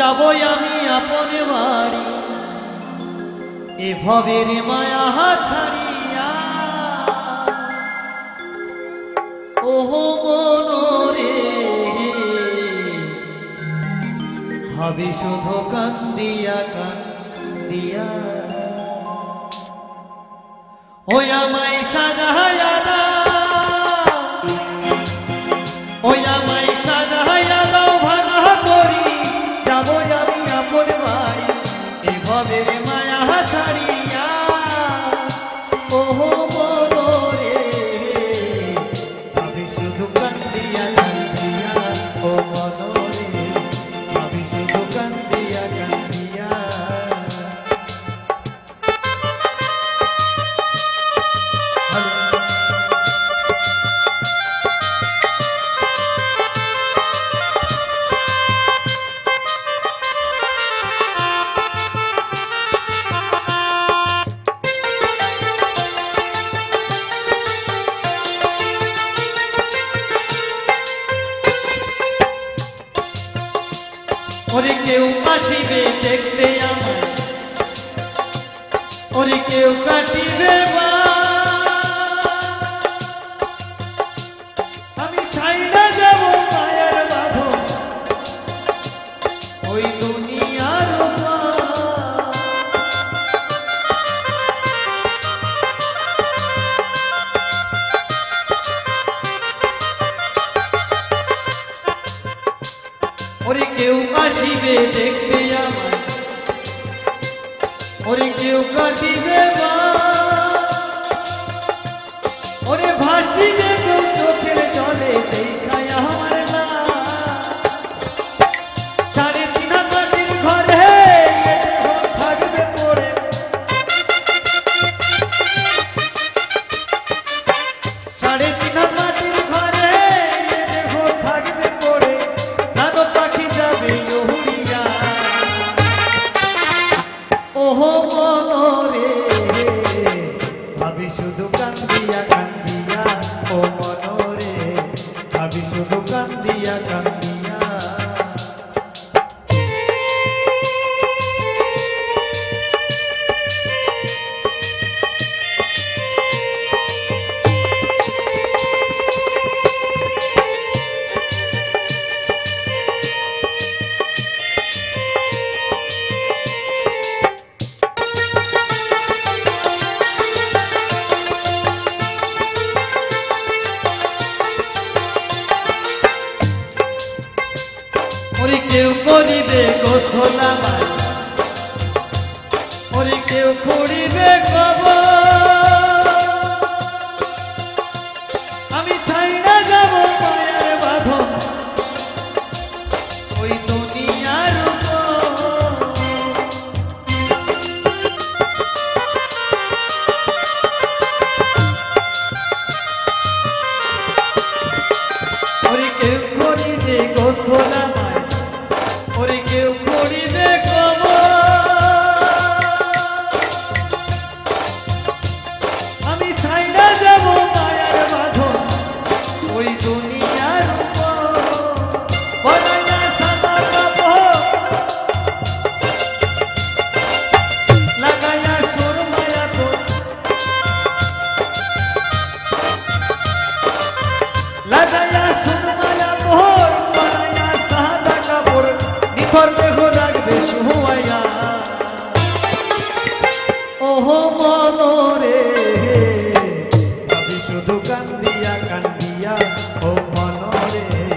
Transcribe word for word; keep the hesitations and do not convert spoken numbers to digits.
যাবো আমি আপনে বাড়ি এ ভবের মায়া ছাড়িয়া ওহো মনরে ভাবি শুধু কান্দিয়া কান্দিয়া ওই আমায় সাজায়া না ওই আমায় সাজায়া দাও ভাঙা করি যাবো আমি আপন বাড়ি এ ভবের মায়া ছাড়িয়া ওহো মনরে ভাবি শুধু কান্দিয়া কান্দিয়া ও মনরে ভাবি শুধু কান্দিয়া কান্দিয়া ওরে কেউ আসিবে দেখতে আমায় ওরে কেউ কাটিবে আমি চাই না যাব মায়ের বাঁধন ওই দুনিয়ার ওরে কেউ আসিবে দেখবে আমায় ওরে কেউ কাটিবে ওরে ভাসিবে কেউ চোখের জলে দেখায় আমার না সাড়ে তিন মাটির ঘরে থাকবে পড়ে সাড়ে তিন মাটির ঘরে থাকবে পড়ে ওহো মনরে ভাবি শুধু কান্দিয়া কান্দিয়া ও মনরে ভাবি শুধু কান্দিয়া কান্দিয়া ওরে কেউ করিবে গোসল আমায় ওরে কেউ খুঁড়িবে কবর আমি চাই না যাব মায়ের বাঁধন ওই দুনিয়ার ওরে কেউ করিবে গোসল আমায় ওরে কেউ করিবে আমি চাই না যাব মায়ের বাঁধন ওই দুনিয়ার বনাইয়া সাদা কাপড় লাগাইয়া সুরমায়া তো লাগাইয়া সুরমায়া মোহর বনাইয়া সাদা কাপড় ওহো মনরে ভাবি শুধু কান্দিয়া কান্দিয়া ও মনরে